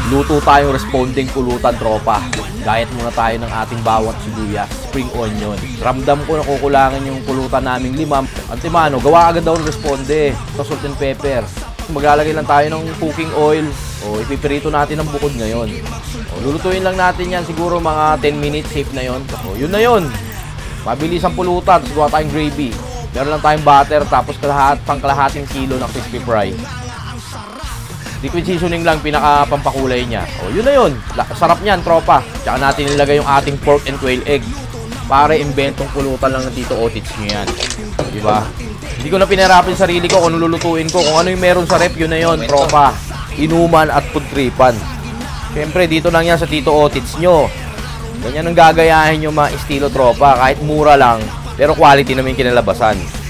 Luto tayong responding pulutan, tropa. Gayat muna tayo ng ating bawat sibuyas, spring onion. Ramdam ko na kukulangan yung pulutan naming 5. Antimano, gawa agad daw ng responde. Ito, salt and pepper. Maglalagay lang tayo ng cooking oil. O, ipipirito natin ang bukod ngayon. O, lulutuin lang natin yan siguro mga 10 minutes, safe na yon. O, yun na yun. Mabilis ang pulutan, gawa tayong gravy. Meron lang tayong butter, tapos pangkalahating kilo ng crispy fry. Liquid seasoning lang, pinaka-pampakulay niya. O, yun na yun. Sarap niyan, tropa. Tsaka natin nilagay yung ating pork and quail egg. Para inventong pulutan lang ng Tito Otits nyo yan. Diba? Hindi ko na pinarapin sarili ko kung lulutuin ko. Kung ano yung meron sa rep, yun na yun, tropa. Inuman at pudtripan. Siyempre, dito lang yan sa Tito Otits nyo. Ganyan ang gagayahin yung mga estilo, tropa. Kahit mura lang, pero quality naman kinalabasan.